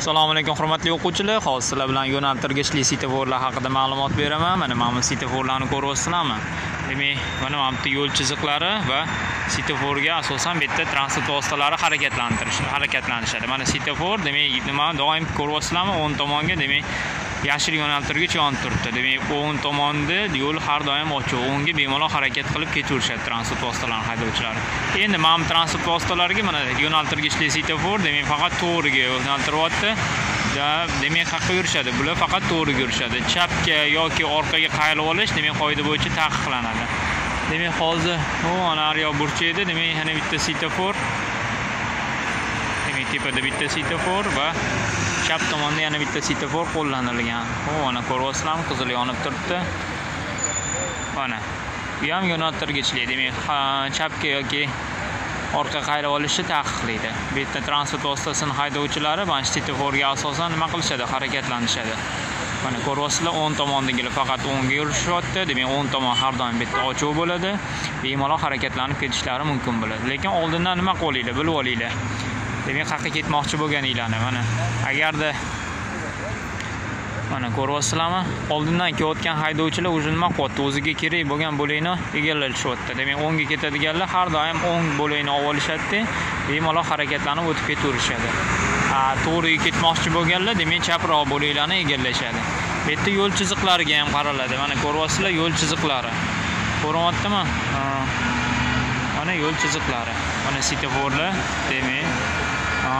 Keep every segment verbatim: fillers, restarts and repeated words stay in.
Assalomu alaykum hurmatli o'quvchilar. Hozir sizlar bilan yo'naltirgichli svetaforlar haqida ma'lumot beraman. Mana mana svetaforlarni ko'ryapsizlarmi? Demak, mana mana bu yo'l chiziqlari va svetaforga asosan bitta transport vositalari harakatlantirish, harakatlanishadi. Mana svetafor, demak, nima doim ko'ryapsizlarmi? o'ng tomonga, demak, yashil yo'naltirgich yonib turibdi. Demak, o'ng tomonda yo'l har doim ochiq. O'ngga bemalol harakat qilib ketaverishadi transport vositalarini haydovchilari. Endi mana transport vositalariga mana yo'naltirgichli svetafor, demak, faqat to'g'riga yo'naltiryapti. Demak, haqqa yurishadi. Bular faqat to'g'riga yurishadi. Chapga yoki orqaga qayrilib olish, demak, qoida bo'yicha taqiqlanadi. Demak, hozir u anariyo burchakda, demak, yana bitta svetafor. Demak, tepada bitta svetafor va chap tomonda yana bitta svetafor qo'llanilgan. O, mana ko'ryapsizlarmi? Qizil yonib turibdi. Mana. Bu ham yo'naltirgichli, demak, chapga yoki orqa qayrilib olishni taqiqlaydi. Bu yerda transport vositasini haydovchilari mana svetaforga asosan nima qilishadi? Harakatlanishadi. Mana ko'ryapsizlar, o'ng tomondagilar faqat o'ngga yurishyapti. Demak, o'ng tomon har doim bitta ochiq bo'ladi. Bemalol harakatlanib ketishlari mumkin bo'ladi. Lekin oldindan nima qilinglar, bilib olinglar. Demak, haqqa ketmoqchi bo'lganinglarni mana agarda mana ko'ryapsizlarmi? Oldindan kelayotgan haydovchilar o'zi nima qilyapti? O'ziga kerak bo'lgan bo'lakni egallashyapti. Demak, o'ngga ketadiganlar har doim o'ng bo'lakni olib olishadi, bemalol harakatlanib o'tib ketaverishadi. Ha, to'g'riga ketmoqchi bo'lganlar, demak, chaproq bo'laklarni egallashadi. Bu yerda yo'l chiziqlariga ham qaraladi. Mana ko'ryapsizlar, yo'l chiziqlari. Ko'ryaptimi? Mana yo'l chiziqlari. Mana svetaforlar, demak, ha.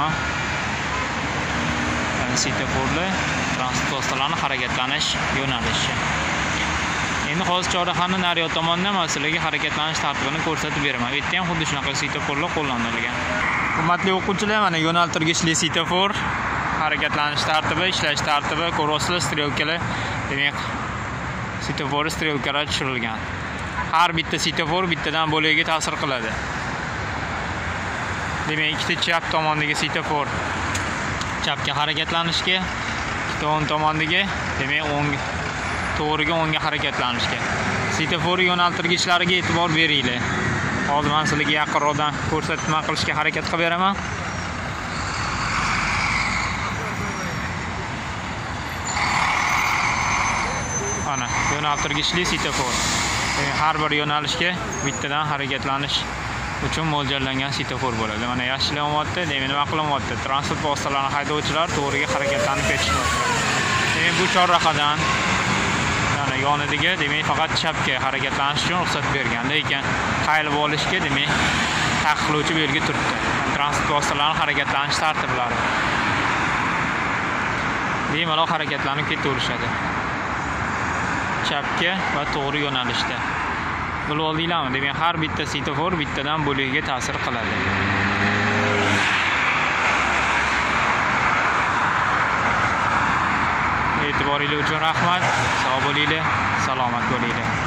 Mana svetaforlar transport vositalarining harakatlanish yo'nalishi. Endi hozir chorrahani nariyoq tomondan sizlarga harakatlanish tartibini ko'rsatib beraman. Bu yerda ham xuddi shunaqa svetaforlar qo'llanilgan. Hurmatli o'quvchilar, mana yo'naltirgichli svetafor harakatlanish tartibi, ishlash tartibi ko'ryapsizlar, strelkalar, demak, svetafor strelkalar tushirilgan. Har bitta svetafor bittadan bo'lagiga ta'sir qiladi. Demak, ikkita chap tomondagi svetafor chapga harakatlanishga, ikkita o'ng tomondagi, demak, o'ng to'g'riga o'ngga harakatlanishga. Svetafor yo'naltirgichlariga e'tibor beringlar. Hozir men sizlarga yaqinroqdan ko'rsatma qilishga harakat qilib beraman. Mana yo'naltirgichli svetafor. Har bir yo'nalishga bittadan harakatlanish uchun mo'ljallangan svetafor bo'ladi. Mana yashilanyapti, demak, nima qilyapti? Transport vositalarini haydovchilar to'g'riga harakatlanib ketishyapti. Demak, bu chorrahadan mana yonidiga, demak, faqat chapga harakatlanish uchun ruxsat bergan, lekin qayrilib olishga, demak, taqiqlovchi belgi turibdi. Transport vositalarining harakatlanish tartiblari. Bemalol harakatlanib ketaverishadi. Chapga va to'g'ri yo'nalishda. Bilib oldinglarmi? Demak, har bitta svetafor bittadan bo'lagiga ta'sir qiladi. E'tiboringiz uchun rahmat. Sog' bo'linglar, salomat bo'linglar.